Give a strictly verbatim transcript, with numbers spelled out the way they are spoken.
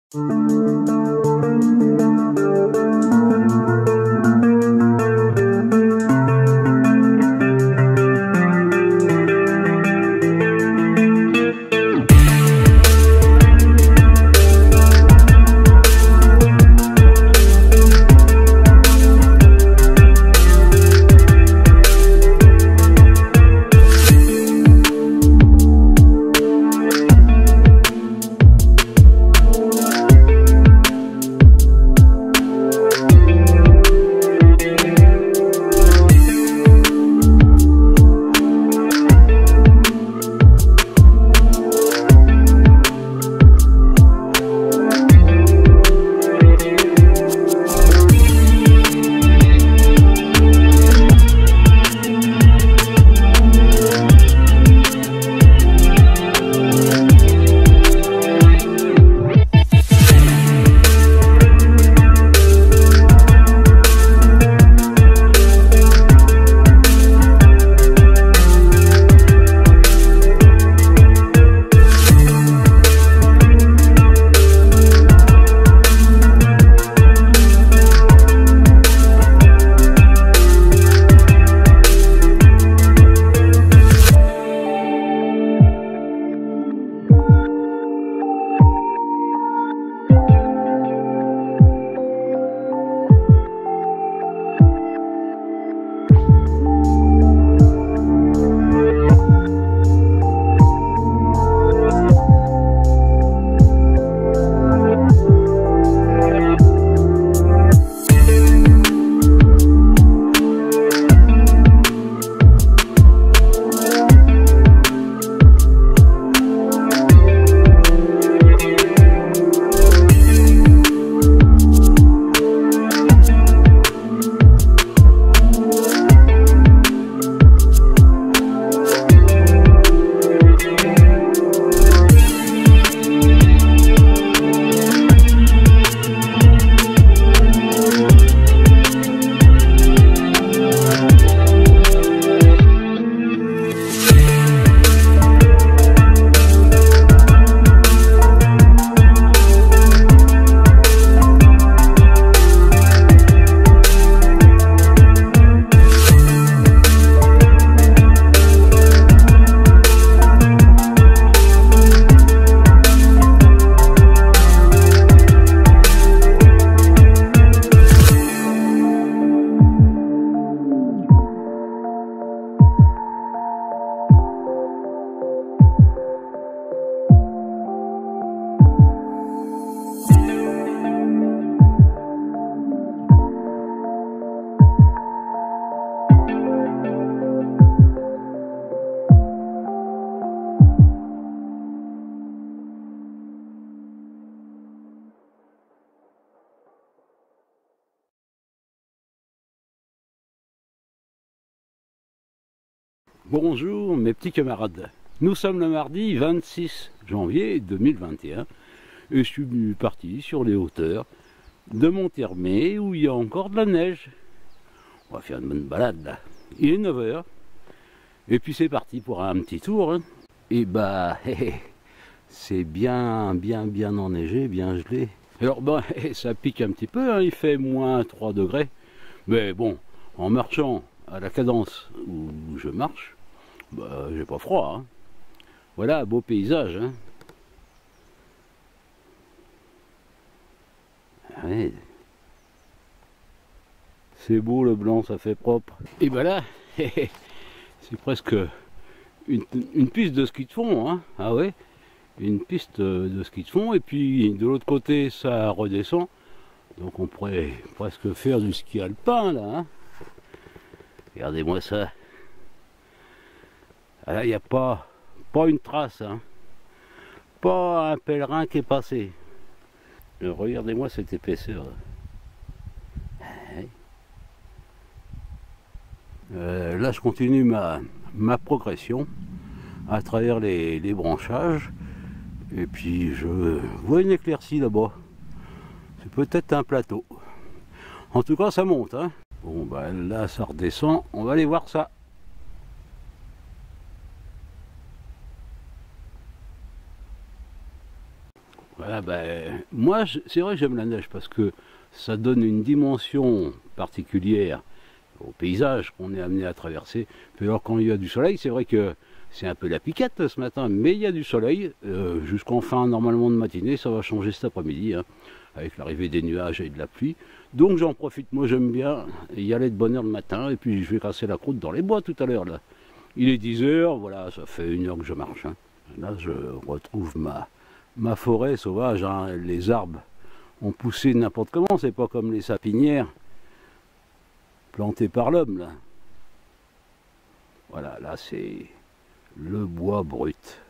Bonjour mes petits camarades, nous sommes le mardi vingt-six janvier deux mille vingt et un et je suis parti sur les hauteurs de Monthermé où il y a encore de la neige. On va faire une bonne balade là. Il est neuf heures et puis c'est parti pour un petit tour. Hein. Et bah c'est bien bien bien enneigé, bien gelé. Alors ben ça pique un petit peu, hein. Il fait moins trois degrés. Mais bon, en marchant à la cadence où je marche, bah, j'ai pas froid. Hein. Voilà, beau paysage. Hein. Ouais. C'est beau le blanc, ça fait propre. Et ben là, c'est presque une, une piste de ski de fond. Hein. Ah ouais, une piste de ski de fond. Et puis de l'autre côté, ça redescend. Donc on pourrait presque faire du ski alpin là. Hein. Regardez-moi ça. Ah là, il n'y a pas, pas une trace. Hein. Pas un pèlerin qui est passé. Regardez-moi cette épaisseur. Euh, là, je continue ma, ma progression à travers les, les branchages. Et puis, je vois une éclaircie là-bas. C'est peut-être un plateau. En tout cas, ça monte. Hein. Bon, bah là, ça redescend. On va aller voir ça. Voilà, ben, moi, c'est vrai que j'aime la neige parce que ça donne une dimension particulière au paysage qu'on est amené à traverser. Puis alors, quand il y a du soleil, c'est vrai que c'est un peu la piquette ce matin, mais il y a du soleil euh, jusqu'en fin normalement de matinée. Ça va changer cet après-midi, hein, avec l'arrivée des nuages et de la pluie. Donc j'en profite, moi j'aime bien y aller de bonne heure le matin, et puis je vais casser la croûte dans les bois tout à l'heure. Là, il est dix heures, voilà, ça fait une heure que je marche. Hein. Là, je retrouve ma, ma forêt sauvage. Hein. Les arbres ont poussé n'importe comment, c'est pas comme les sapinières plantées par l'homme. Là, voilà, là c'est le bois brut.